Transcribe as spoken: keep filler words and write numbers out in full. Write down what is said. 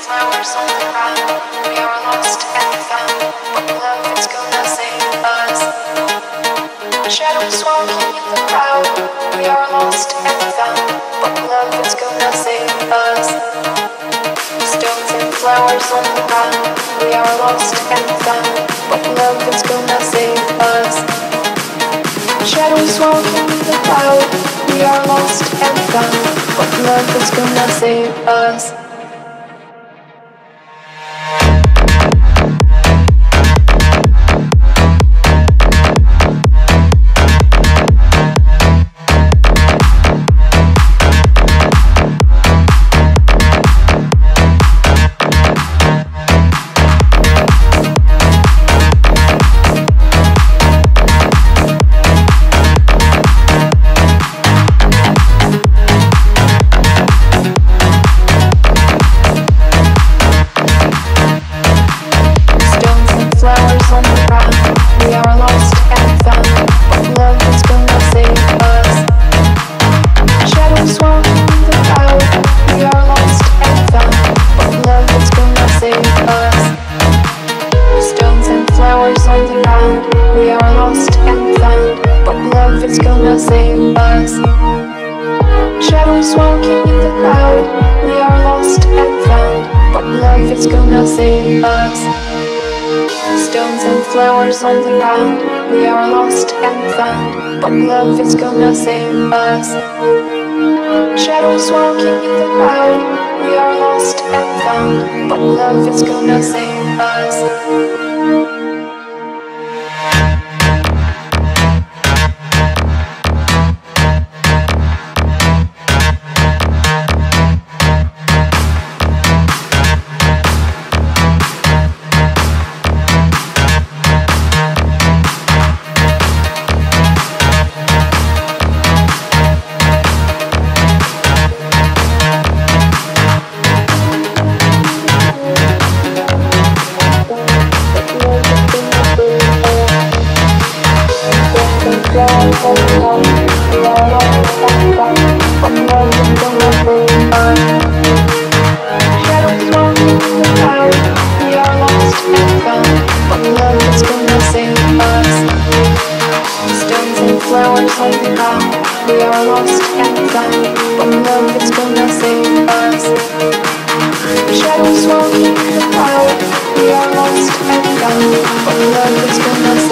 flowers on the ground. We are lost and found, but love is gonna save us. Shadows walking in the crowd. We are lost and found, but love is gonna save us. Stones and flowers on the ground. We are lost and found, but love is gonna save us. Shadows walking in the crowd. We are lost and found, but love is gonna save us. Flowers on the ground, we are lost and found, but love is gonna save us. Shadows walking in the crowd, we are lost and found, but love is gonna save us. Shadows walking in the crowd, we are lost and found, but love is gonna save us.